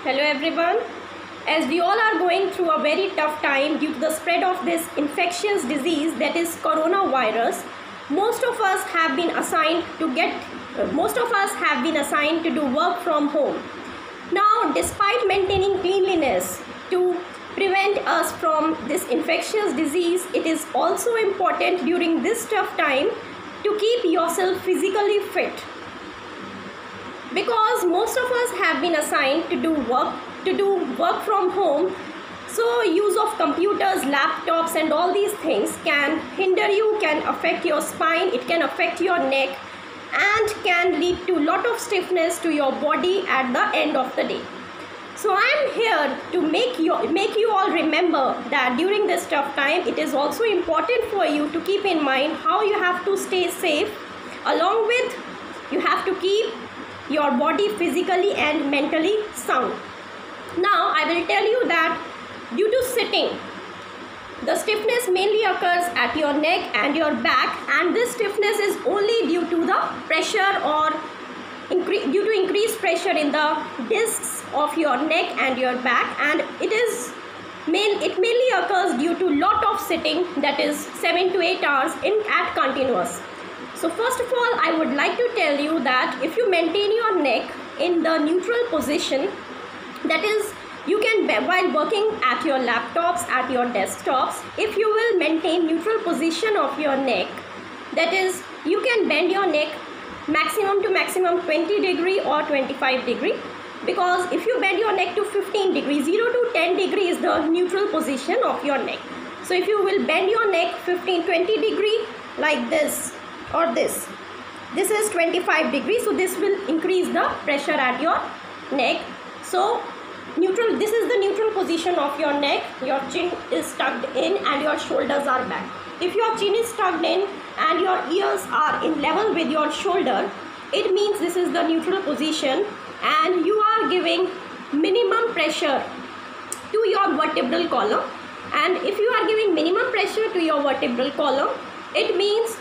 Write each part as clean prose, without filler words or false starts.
Hello everyone. As we all are going through a very tough time due to the spread of this infectious disease that is coronavirus, most of us have been assigned to do work from home. Now, despite maintaining cleanliness to prevent us from this infectious disease, it is also important during this tough time to keep yourself physically fit. Because most of us have been assigned to do work from home, so use of computers, laptops and all these things can hinder you, can affect your spine, it can affect your neck and can lead to lot of stiffness to your body at the end of the day. So I am here to make you all remember that during this tough time it is also important for you to keep in mind how you have to stay safe, along with you have to keep your body physically and mentally sound. Now I will tell you that due to sitting, the stiffness mainly occurs at your neck and your back, and this stiffness is only due to the pressure or due to increased pressure in the discs of your neck and your back, and it mainly occurs due to lot of sitting, that is 7 to 8 hours at continuous. So first of all, I would like to tell you that if you maintain your neck in the neutral position, that is you can, while working at your laptops, at your desktops, if you will maintain neutral position of your neck, that is you can bend your neck maximum to maximum 20 degree or 25 degree, because if you bend your neck to 15 degrees, 0 to 10 degree is the neutral position of your neck. So if you will bend your neck 15-20 degree like this or this is 25 degrees, so this will increase the pressure at your neck. So neutral, this is the neutral position of your neck, your chin is tucked in and your shoulders are back. If your chin is tucked in and your ears are in level with your shoulder, it means this is the neutral position and you are giving minimum pressure to your vertebral column. And if you are giving minimum pressure to your vertebral column, it means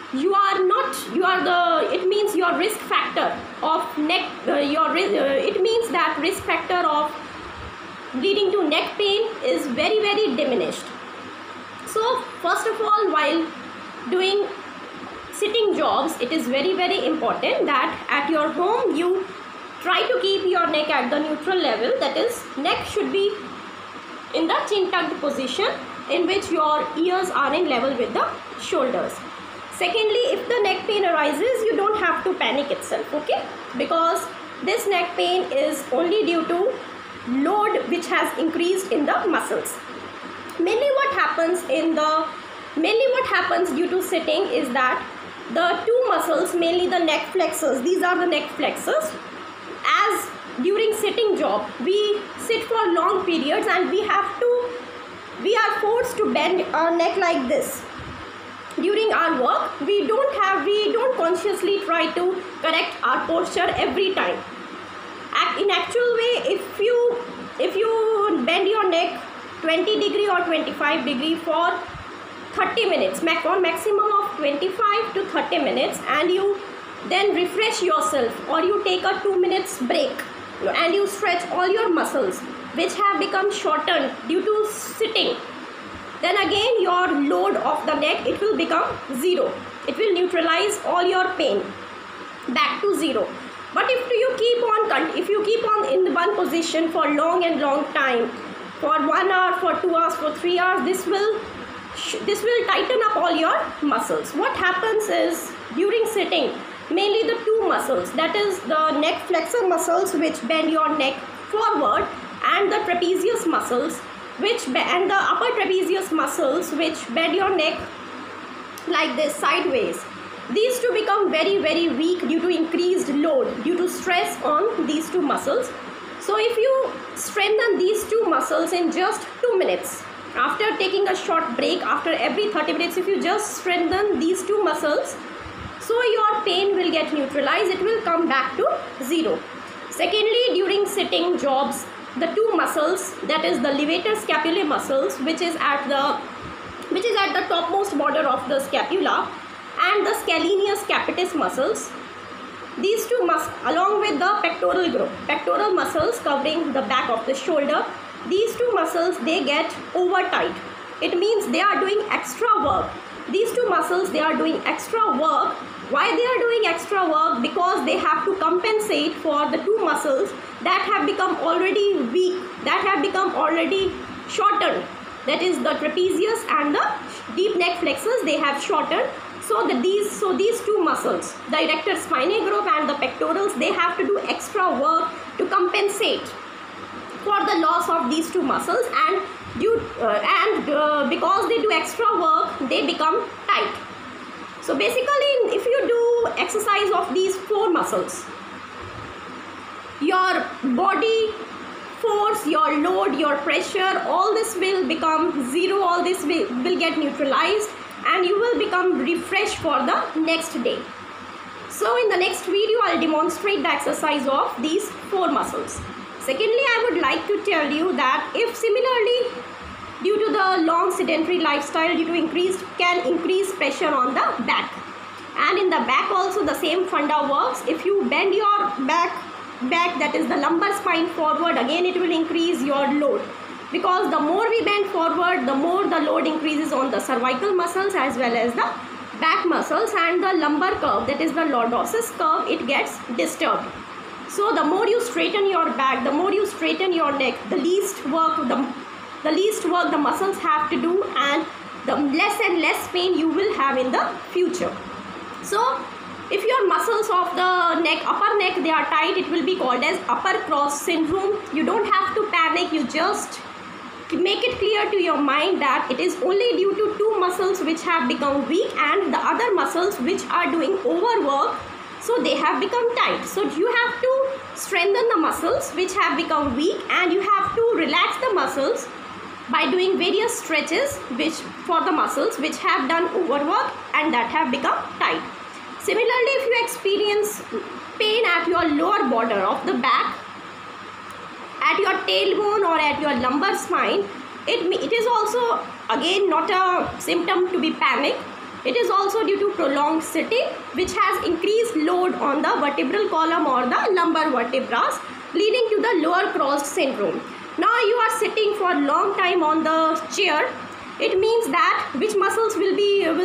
it means your risk factor of neck, it means that risk factor of leading to neck pain is very, very diminished. So first of all, while doing sitting jobs, it is very, very important that at your home you try to keep your neck at the neutral level, that is neck should be in the chin tucked position in which your ears are in level with the shoulders. Secondly, if the neck pain arises, you don't have to panic itself, okay? Because this neck pain is only due to load which has increased in the muscles. Mainly what happens due to sitting is that the two muscles, mainly the neck flexors, these are the neck flexors. As during sitting job, we sit for long periods and we are forced to bend our neck like this. During our work, we don't consciously try to correct our posture every time. In actual way, if you bend your neck 20 degree or 25 degree for 30 minutes, on maximum of 25 to 30 minutes, and you then refresh yourself, or you take a 2 minutes break and you stretch all your muscles which have become shortened due to sitting, then again your load of the neck, it will become zero. It will neutralize all your pain back to zero. But if you keep on in one position for long time, for 1 hour, for 2 hours, for 3 hours, this will tighten up all your muscles. What happens is during sitting, mainly the two muscles, that is the neck flexor muscles which bend your neck forward, and the trapezius muscles and the upper trapezius muscles which bend your neck like this sideways. These two become very, very weak due to increased load, due to stress on these two muscles. So if you strengthen these two muscles in just 2 minutes, after taking a short break, after every 30 minutes, if you just strengthen these two muscles, so your pain will get neutralized, it will come back to zero. Secondly, during sitting jobs, the two muscles, that is the levator scapulae muscles, which is at the topmost border of the scapula, and the scalenus capitis muscles, These two along with the pectoral group, pectoral muscles covering the back of the shoulder, these two muscles, they get over tight. It means they are doing extra work. These two muscles, they are doing extra work. Why they are doing extra work? Because they have to compensate for the two muscles that have become already weak, that have become already shortened. That is the trapezius and the deep neck flexors, they have shortened. So these two muscles, the erector spinae group and the pectorals, they have to do extra work to compensate for the loss of these two muscles, and because they do extra work, they become tight. So basically, if you do exercise of these four muscles, your body force, your load, your pressure, all this will become zero, all this will get neutralized, and you will become refreshed for the next day. So in the next video, I'll demonstrate the exercise of these four muscles. Secondly, I would like to tell you that if similarly, due to the long sedentary lifestyle, due to increased pressure on the back, and in the back also the same funda works. If you bend your back, that is the lumbar spine forward, again it will increase your load, because the more we bend forward, the more the load increases on the cervical muscles as well as the back muscles, and the lumbar curve, that is the lordosis curve, it gets disturbed. So the more you straighten your back, the more you straighten your neck, the least work the muscles have to do, and the less and less pain you will have in the future. So if your muscles of the neck, upper neck, they are tight, it will be called as upper cross syndrome. You don't have to panic, you just make it clear to your mind that it is only due to two muscles which have become weak and the other muscles which are doing overwork, so they have become tight. So you have to strengthen the muscles which have become weak, and you have to relax the muscles by doing various stretches for the muscles which have done overwork and that have become tight. Similarly, if you experience pain at your lower border of the back, at your tailbone or at your lumbar spine, it is also again not a symptom to be panicked. It is also due to prolonged sitting, which has increased load on the vertebral column or the lumbar vertebrae, leading to the lower crossed syndrome. Now you are sitting for a long time on the chair. It means that which muscles will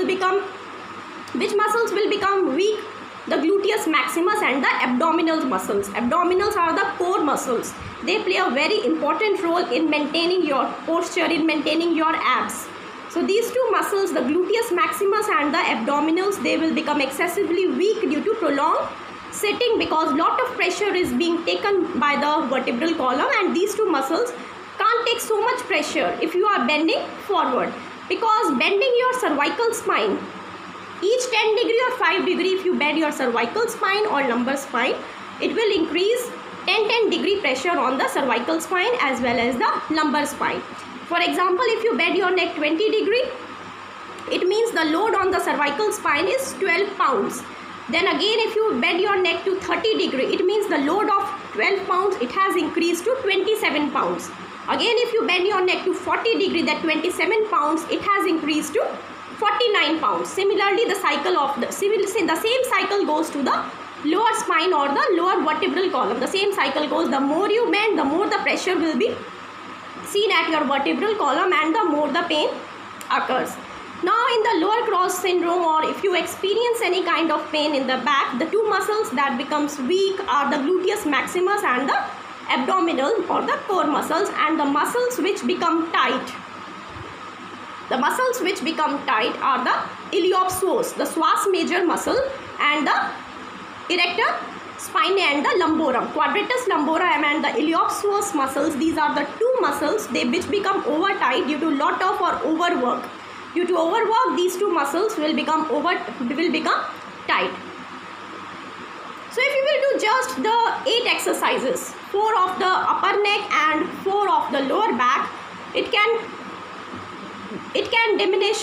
become weak? The gluteus maximus and the abdominal muscles. Abdominals are the core muscles. They play a very important role in maintaining your posture, in maintaining your abs. So these two muscles, the gluteus maximus and the abdominals, they will become excessively weak due to prolonged sitting, because lot of pressure is being taken by the vertebral column, and these two muscles can't take so much pressure if you are bending forward, because bending your cervical spine, each 10 degree or 5 degree, if you bend your cervical spine or lumbar spine, it will increase 10 degree pressure on the cervical spine as well as the lumbar spine. For example, if you bend your neck 20 degree, it means the load on the cervical spine is 12 pounds. Then again, if you bend your neck to 30 degree, it means the load of 12 pounds, it has increased to 27 pounds. Again, if you bend your neck to 40 degree, that 27 pounds, it has increased to 49 pounds. Similarly, the same cycle goes to the lower spine or the lower vertebral column. The same cycle goes, the more you bend, the more the pressure will be seen at your vertebral column and the more the pain occurs. Now in the lower cross syndrome, or if you experience any kind of pain in the back, the two muscles that becomes weak are the gluteus maximus and the abdominal or the core muscles, and the muscles which become tight. The muscles which become tight are the iliopsoas, the psoas major muscle, and the erector spinae and the lumborum, quadratus lumborum and the iliopsoas muscles. These are the two muscles which become over tight due to lot of or overwork. Due to overwork, these two muscles will become tight. So if you will do just the 8 exercises, 4 of the upper neck and 4 of the lower back, it can diminish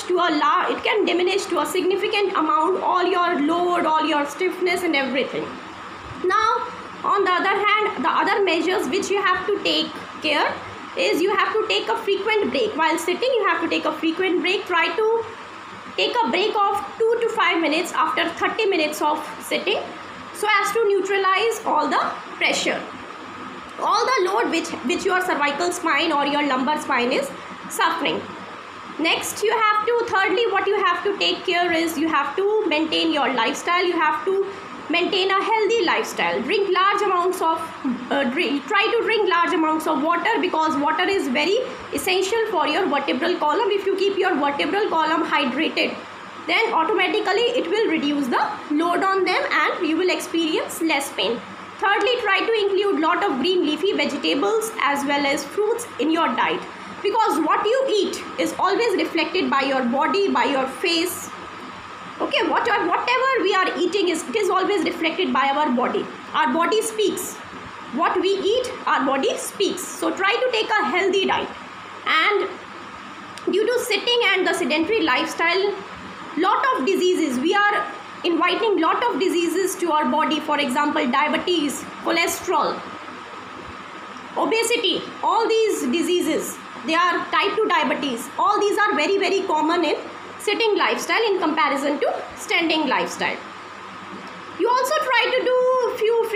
to a significant amount all your load, all your stiffness and everything. Now on the other hand, the other measures which you have to take care is you have to take a frequent break. While sitting, you have to take a frequent break. Try to take a break of 2 to 5 minutes after 30 minutes of sitting, so so as to neutralize all the pressure, all the load which your cervical spine or your lumbar spine is suffering. Next, you have to, thirdly, what you have to take care is you have to maintain your lifestyle. You have to maintain a healthy lifestyle. Drink large amounts of try to drink large amounts of water, because water is very essential for your vertebral column. If you keep your vertebral column hydrated, then automatically it will reduce the load on them and you will experience less pain. Thirdly, try to include lot of green leafy vegetables as well as fruits in your diet, because what you eat is always reflected by your body, by your face. Okay, whatever we are eating it is always reflected by our body. Our body speaks. What we eat, our body speaks. So try to take a healthy diet. And due to sitting and the sedentary lifestyle, lot of diseases, we are inviting lot of diseases to our body. For example, diabetes, cholesterol, obesity, all these diseases, they are type 2 diabetes. All these are very, very common in sitting lifestyle in comparison to standing lifestyle. You also try to do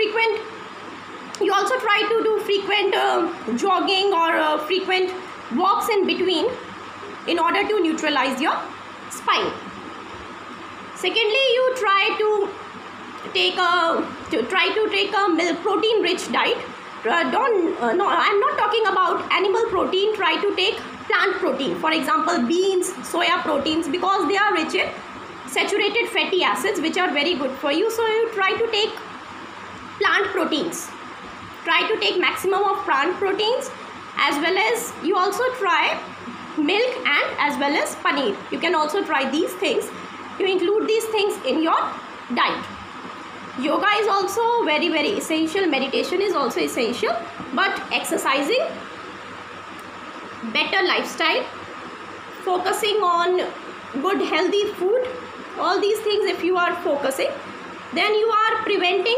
frequent jogging or frequent walks in between in order to neutralize your spine. Secondly, you try to take a milk protein rich diet. No, I'm not talking about animal protein. Try to take plant protein, for example beans, soya proteins, because they are rich in saturated fatty acids which are very good for you. So you try to take plant proteins. Try to take maximum of plant proteins, as well as you also try milk and as well as paneer. You can also try these things. You include these things in your diet. Yoga is also very, very essential. Meditation is also essential. But exercising, better lifestyle, focusing on good healthy food, all these things if you are focusing, then you are preventing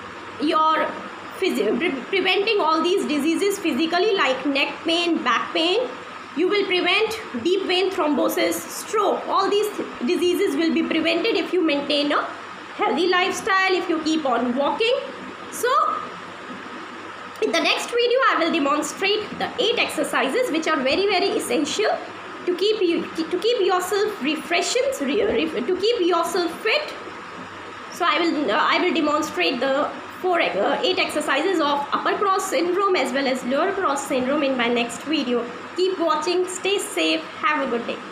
all these diseases physically, like neck pain, back pain. You will prevent deep vein thrombosis, stroke. All these diseases will be prevented if you maintain a healthy lifestyle, if you keep on walking. So in the next video I will demonstrate the 8 exercises which are very, very essential to keep yourself refreshing, to keep yourself fit. So I will demonstrate the 8 exercises of upper cross syndrome as well as lower cross syndrome in my next video. Keep watching, stay safe, have a good day.